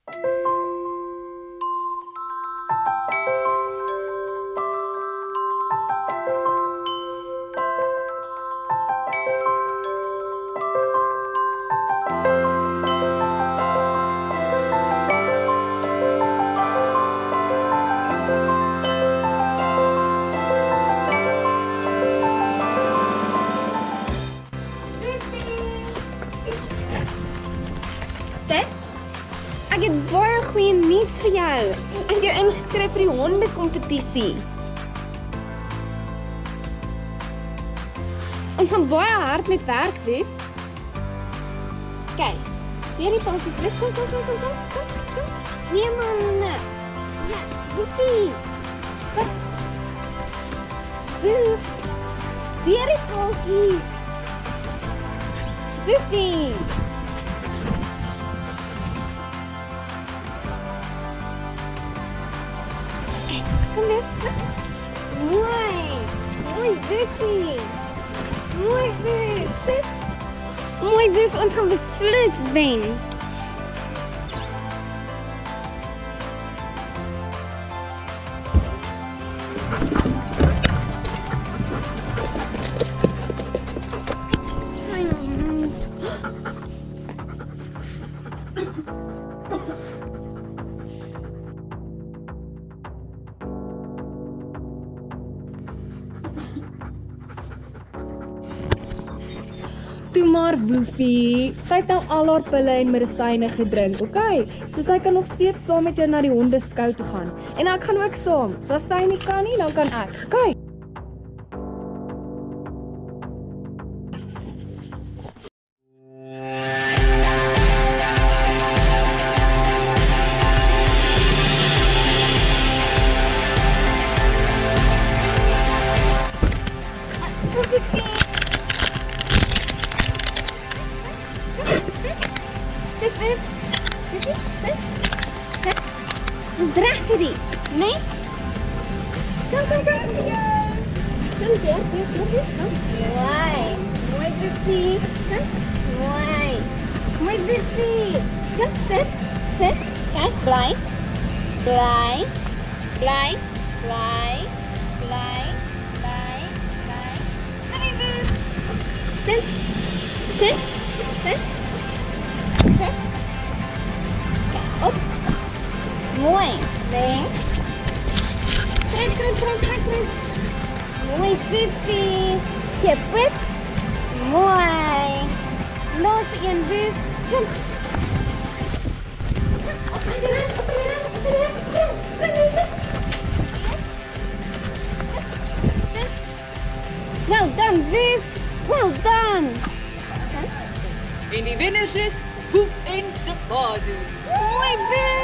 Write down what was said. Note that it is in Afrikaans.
Ek het baie goeie nuus vir jou. Ek het jou ingeskryf vir die hondekompetisie. Ons gaan baie hard met werk doen. Kyk, hier die passies. Kom. Nee man. Ja, Woefie. Wat? Woef. Hier die passies. Woefie. Kom weer. Mooi. Mooi, Woefie. Mooi, Woef. Sit. Mooi, Woef. Ons gaan beslis wen. Toe maar Woefie, sy het nou al haar pille en medisyne gedrink, okay? So sy kan nog steeds saam met jou na die hondeskou toe gaan. En ek gaan ook saam. So as sy nie kan nie, dan kan ek. Okay? Dis reg vir die, nee? Kom. Kom weer. Mooi. Mooi, Woefie. Mooi. Mooi, Woefie. Kom, sit. Kijk, bly. Kom hier, Woef. Sit. Kijk, op. Mooi. Leng. Trek. Mooi, Woefie. Cepet. Mooi. Laaste een, Woef. Kom. Spring. Well done, Woef. Well done. En die winners is Woef en Spelers. Mooi, Woef.